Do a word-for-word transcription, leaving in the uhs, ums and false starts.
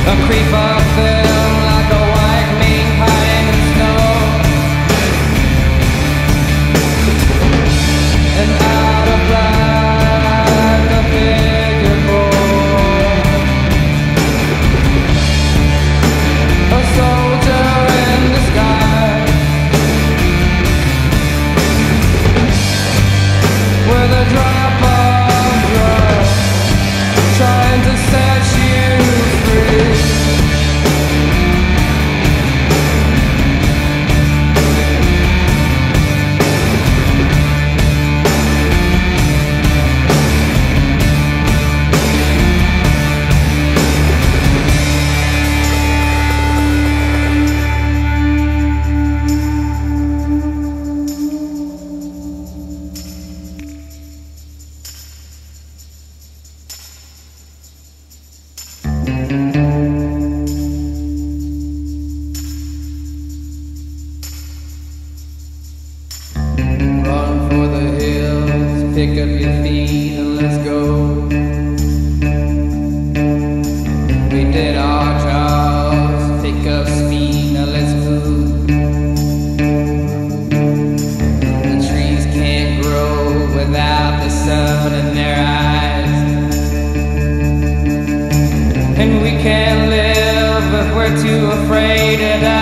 A creeper thin like a white meat hiding in snow. And out of black a figure born, a soldier in disguise, with a drop of blood, trying to set you free. Run for the hills, pick up your feet and let's go. We did our jobs, pick up speed, now let's move. The trees can't grow without the sun in their eyes, and we can't live if we're too afraid to die.